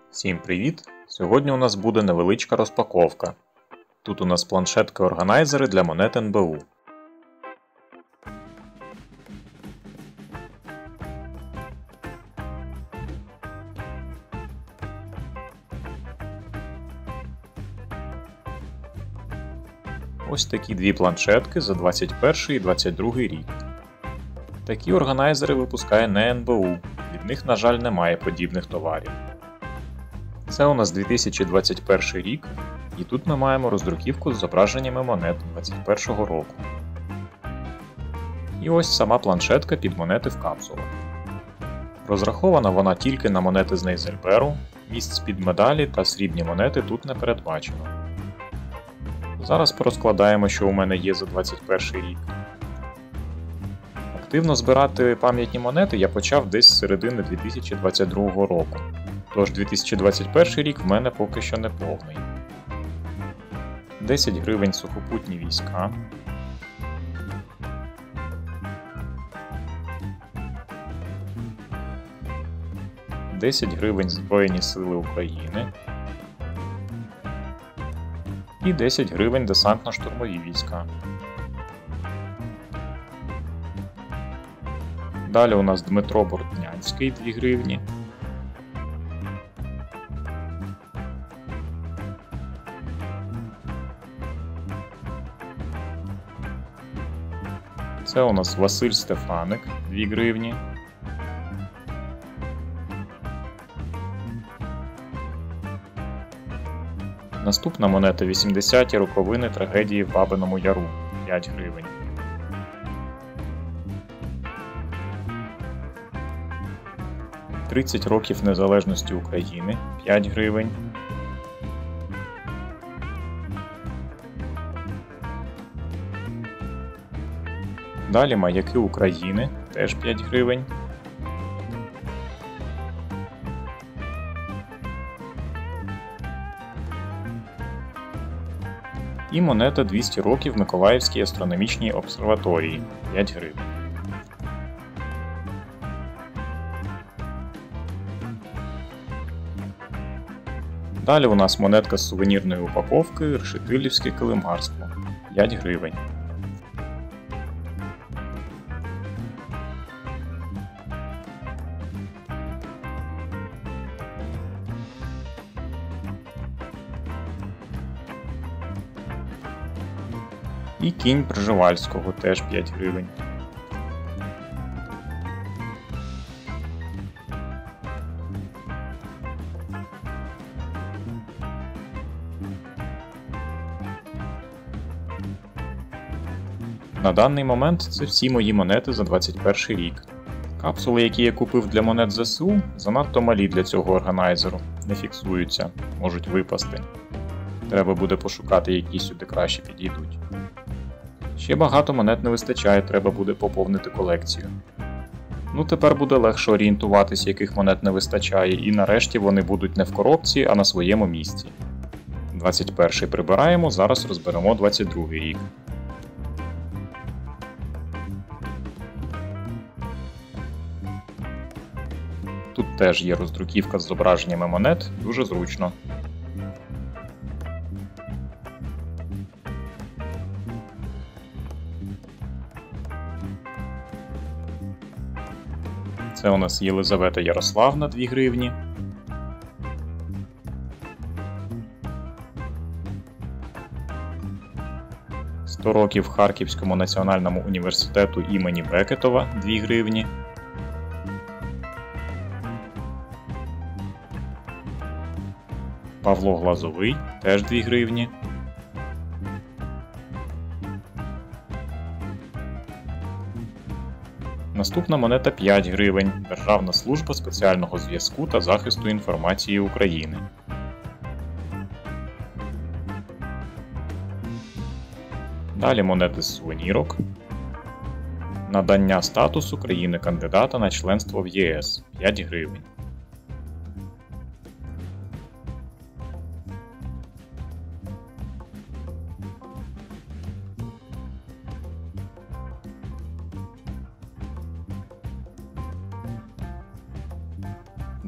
Всім привіт! Сьогодні у нас буде невеличка розпаковка. Тут у нас планшетки-органайзери для монет НБУ. Ось такі дві планшетки за 21 і 22 рік. Такі органайзери випускає не НБУ, від них, на жаль, немає подібних товарів. Це у нас 2021 рік, і тут ми маємо роздруківку з зображеннями монет 2021 року. І ось сама планшетка під монети в капсулах. Розрахована вона тільки на монети з Нейзельберу, місць під медалі та срібні монети тут не передбачено. Зараз порозкладаємо, що у мене є за 2021 рік. Активно збирати пам'ятні монети я почав десь з середини 2022 року. Тож 2021 рік в мене поки що не повний. 10 гривень сухопутні війська. 10 гривень Збройні Сили України. І 10 гривень десантно-штурмові війська. Далі у нас Дмитро Бортнянський 2 гривні. Це у нас Василь Стефаник 2 гривні. Наступна монета 80-ті роковини трагедії в Бабиному Яру 5 гривень. «30 років незалежності України 5 гривень. Далі маяки України теж 5 гривень. І монета 200 років Миколаївській астрономічній обсерваторії 5 гривень. Далі у нас монетка з сувенірної упаковки Решетилівське килимарство 5 гривень. І кінь Пржевальського теж 5 гривень. На даний момент це всі мої монети за 2021 рік. Капсули, які я купив для монет ЗСУ, занадто малі для цього органайзеру, не фіксуються, можуть випасти. Треба буде пошукати, які сюди краще підійдуть. Ще багато монет не вистачає, треба буде поповнити колекцію. Ну тепер буде легше орієнтуватись, яких монет не вистачає, і нарешті вони будуть не в коробці, а на своєму місці. 21-й прибираємо, зараз розберемо 22-й рік. Тут теж є роздруківка з зображеннями монет, дуже зручно. Це у нас Єлизавета Ярославна 2 гривні. «100 років Харківському національному університету імені Бекетова 2 гривні. Павло Глазовий теж 2 гривні. Наступна монета 5 гривень. Державна служба спеціального зв'язку та захисту інформації України. Далі монети з сувенірок. Надання статусу країни-кандидата на членство в ЄС 5 гривень.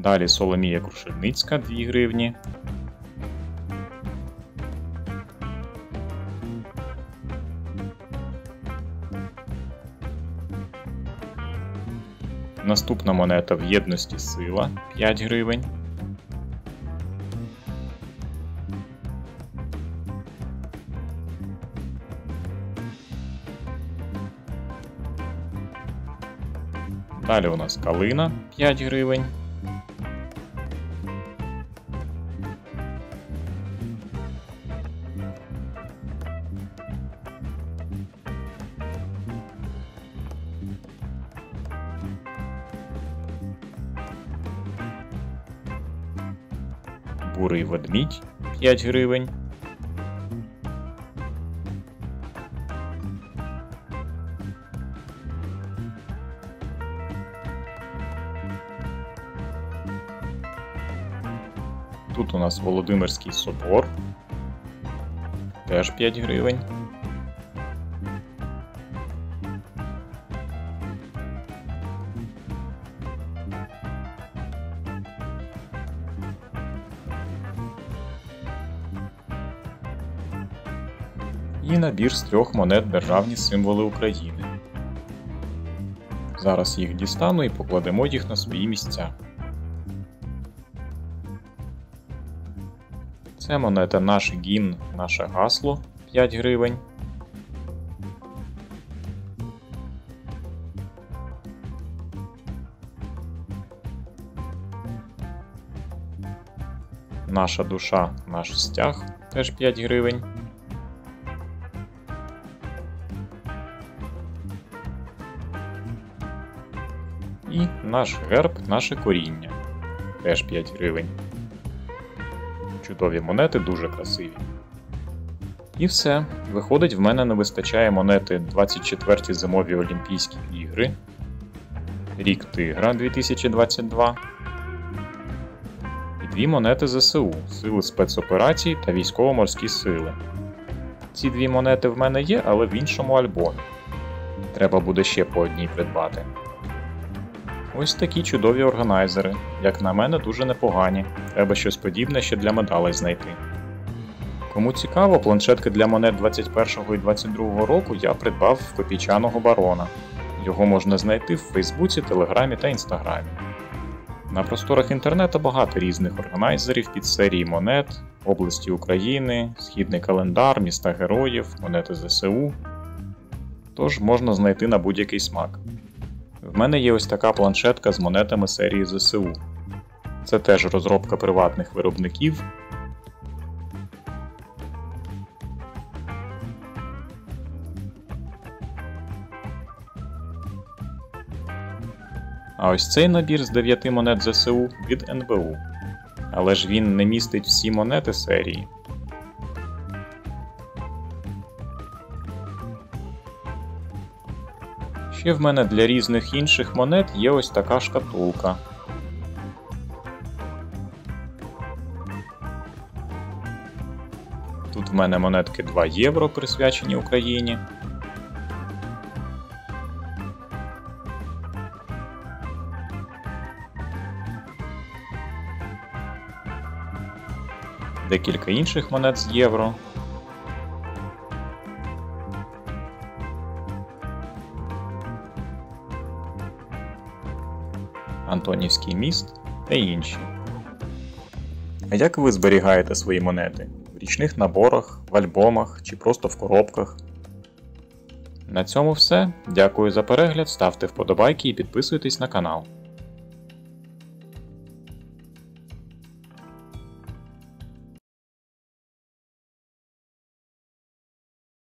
Далі Соломія Крушельницька 2 гривні. Наступна монета в єдності сила 5 гривень. Далі у нас калина 5 гривень. Бурий ведмідь 5 гривень. Тут у нас Володимирський собор, теж 5 гривень. І набір з 3 монет державні символи України. Зараз їх дістану і покладемо їх на свої місця. Це монета «Наш гімн, наше гасло» 5 гривень. Наша душа, наш стяг теж 5 гривень. І наш герб, наше коріння теж 5 гривень. Чудові монети, дуже красиві. І все. Виходить, в мене не вистачає монети 24-ті зимові Олімпійські ігри, Рік Тигра 2022 і 2 монети ЗСУ Сили спецоперацій та Військово-морські сили. Ці 2 монети в мене є, але в іншому альбомі. Треба буде ще по одній придбати. Ось такі чудові органайзери, як на мене, дуже непогані, треба щось подібне ще для медалей знайти. Кому цікаво, планшетки для монет 21 і 22 року я придбав в Копійчаного Барона. Його можна знайти в Фейсбуці, Телеграмі та Інстаграмі. На просторах інтернету багато різних органайзерів під серії монет, області України, східний календар, міста героїв, монети ЗСУ. Тож можна знайти на будь-який смак. В мене є ось така планшетка з монетами серії ЗСУ. Це теж розробка приватних виробників. А ось цей набір з 9 монет ЗСУ від НБУ. Але ж він не містить всі монети серії. Ще в мене для різних інших монет є ось така шкатулка. Тут в мене монетки 2 євро, присвячені Україні. Декілька інших монет з євро. Антонівський міст та інші. А як ви зберігаєте свої монети? В річних наборах, в альбомах чи просто в коробках? На цьому все. Дякую за перегляд, ставте вподобайки і підписуйтесь на канал.